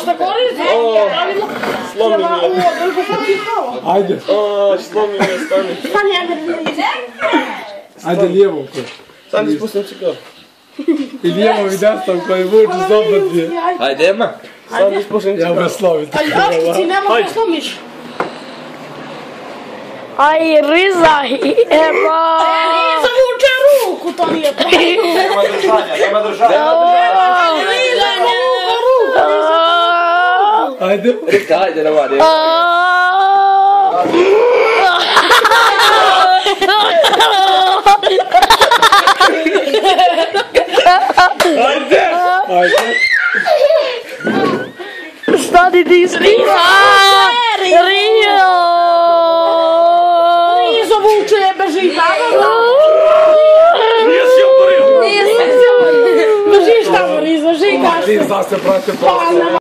šta koristi? Slomi mi je. Ajde. Slomi mi je, stani. Ajde lijevo ko. Sam ti spustim cigar. I lijevo mi desno koji vuču zopet je. Ajde, Ema. Sam ti spustim cigar. Ja ga slovim. Ajde, ti nema da slomiš. Aj, rizaj, Ema! Nisam vuče ruku, to nije to. Nema držanja. Ajde. Rika, ajde da vadi. Ajde. Stani ti Rizo! Rio! Rizo vuče, beži tamo. Nisi oborio. Bežiš tamo, Rizo, žigaš. Ti zna se prate posle.